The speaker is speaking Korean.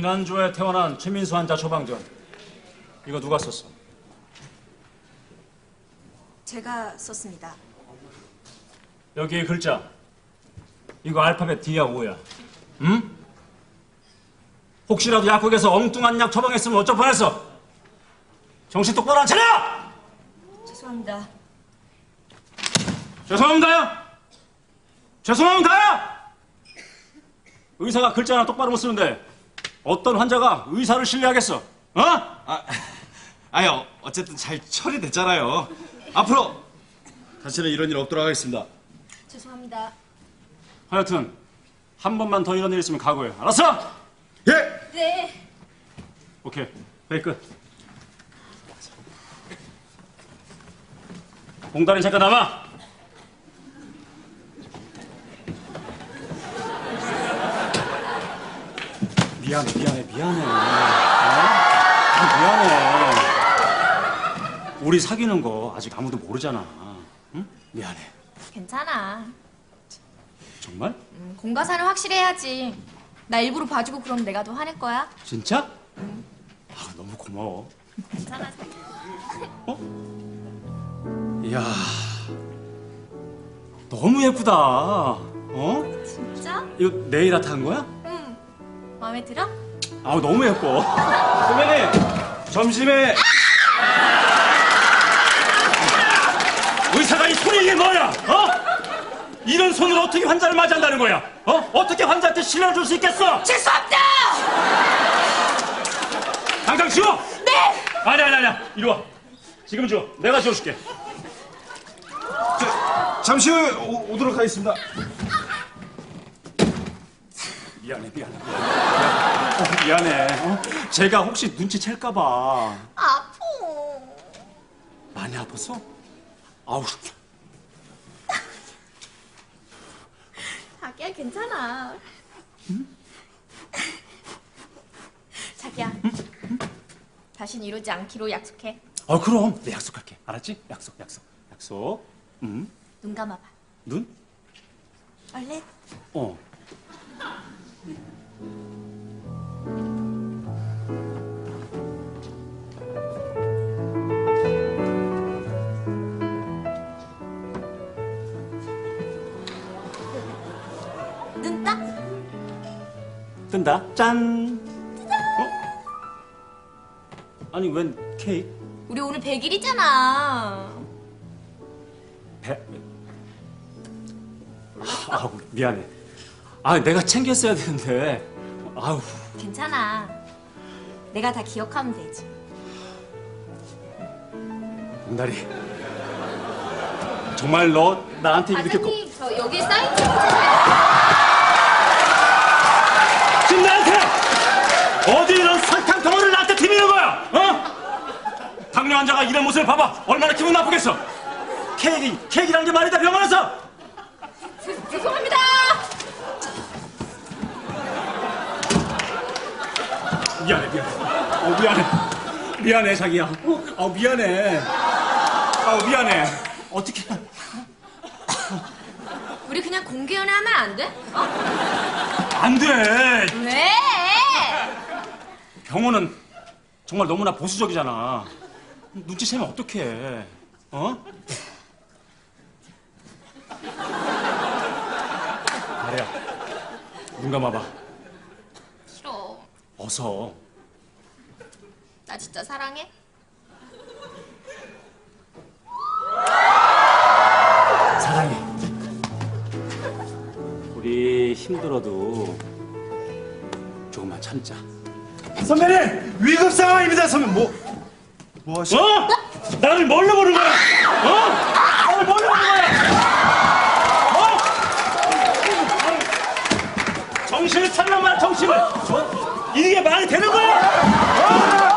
지난주에 퇴원한 최민수 환자 처방전. 이거 누가 썼어? 제가 썼습니다. 여기에 글자. 이거 알파벳 D야 O야. 응? 혹시라도 약국에서 엉뚱한 약 처방했으면 어쩔 뻔했어. 정신 똑바로 안 차려! 죄송합니다. 죄송합니다요. 죄송합니다요. 의사가 글자 하나 똑바로 못 쓰는데 어떤 환자가 의사를 신뢰하겠어? 어? 아니요. 어쨌든 잘 처리됐잖아요. 앞으로 다시는 이런 일 없도록 하겠습니다. 죄송합니다. 하여튼 한 번만 더 이런 일 있으면 각오해. 알았어? 예! 네. 오케이. 회의 끝. 봉다리 잠깐 남아. 미안해. 미안해. 우리 사귀는 거 아직 아무도 모르잖아. 응? 미안해. 괜찮아. 정말? 공과사는 확실히 해야지. 나 일부러 봐주고 그러면 내가 더 화낼 거야. 진짜? 아, 너무 고마워. 괜찮아. 이야, 너무 예쁘다. 어? 진짜? 이거 네일 아트 한 거야? 응. 마음에 들어? 아우, 너무 예뻐. 선배님, 점심에 의사가 이 손이 이게 뭐야? 어? 이런 손으로 어떻게 환자를 맞이한다는 거야? 어? 어떻게 환자한테 신뢰를 줄 수 있겠어? 죄송합니다. 당장 지워! 네. 아니야. 이리 와. 지금 줘. 내가 지워줄게. 잠시 후에 오도록 하겠습니다. 미안해. 어? 제가 혹시 눈치챌까봐. 아파. 많이 아팠어? 아우. 자기야 괜찮아. 응? 자기야. 다신 이러지 않기로 약속해. 그럼 내 약속할게. 알았지? 약속. 눈 감아봐. 눈? 얼른. 어. 눈 딱. 뜬다. 짠. 어? 아니, 웬 케이크? 우리 오늘 100일이잖아. 아우, 미안해. 내가 챙겼어야 되는데. 아우. 괜찮아. 내가 다 기억하면 되지. 봉다리. 정말 너 나한테 이렇게 과장님, 저 여기 사인 좀. 지금 나한테 어디 이런 설탕 덩어리를 나한테 티미는 거야? 어? 당뇨 환자가 이런 모습을 봐봐. 얼마나 기분 나쁘겠어. 케이크라는 게 말이 다 병원에서. 죄송합니다. 미안해 자기야. 미안해. 어떻게? 우리 그냥 공개 연애하면 안 돼? 안 돼. 왜? 병원은 정말 너무나 보수적이잖아. 눈치채면 어떡해? 어? 다리야, 눈 감아봐. 싫어. 어서. 나 진짜 사랑해? 사랑해. 우리 힘들어도 조금만 참자. 선배님! 위급 상황입니다, 선배님. 뭐 하시? 어? 나를 뭘로 보는 거야? 나를 뭘로 보는 거야? 정신을 차려만 정신을. 이게 말이 되는 거야?